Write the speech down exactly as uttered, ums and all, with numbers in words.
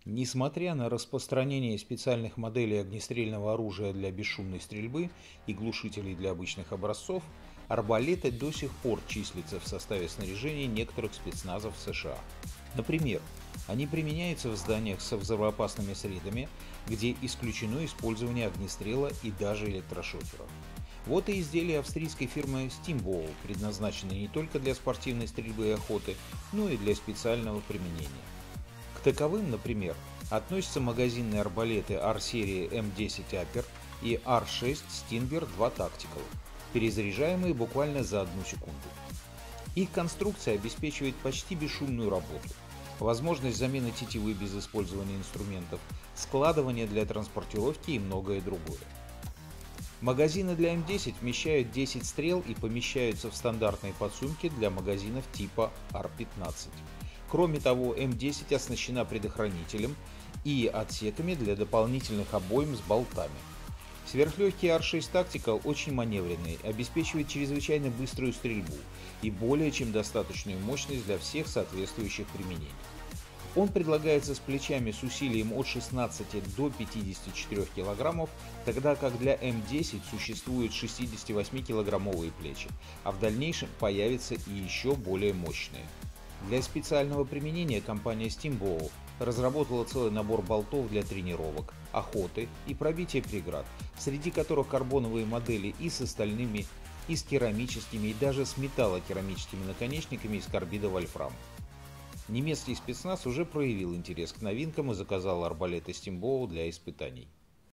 Несмотря на распространение специальных моделей огнестрельного оружия для бесшумной стрельбы и глушителей для обычных образцов, арбалеты до сих пор числятся в составе снаряжения некоторых спецназов США. Например, они применяются в зданиях со взрывоопасными средами, где исключено использование огнестрела и даже электрошокеров. Вот и изделия австрийской фирмы Steambow, предназначенные не только для спортивной стрельбы и охоты, но и для специального применения. К таковым, например, относятся магазинные арбалеты ар-серии эм десять Upper и ар шесть Stinger два Tactical, перезаряжаемые буквально за одну секунду. Их конструкция обеспечивает почти бесшумную работу, возможность замены тетивы без использования инструментов, складывание для транспортировки и многое другое. Магазины для эм десять вмещают десять стрел и помещаются в стандартные подсумки для магазинов типа ар пятнадцать. Кроме того, эм десять оснащена предохранителем и отсеками для дополнительных обоим с болтами. Сверхлегкий ар шесть Tactical очень маневренный, обеспечивает чрезвычайно быструю стрельбу и более чем достаточную мощность для всех соответствующих применений. Он предлагается с плечами с усилием от шестнадцати до пятидесяти четырёх килограммов, тогда как для эм десять существуют шестидесятивосьмикилограммовые плечи, а в дальнейшем появятся и еще более мощные. Для специального применения компания Steambow разработала целый набор болтов для тренировок, охоты и пробития преград, среди которых карбоновые модели и с остальными, и с керамическими, и даже с металлокерамическими наконечниками из карбида вольфрама. Немецкий спецназ уже проявил интерес к новинкам и заказал арбалеты Steambow для испытаний.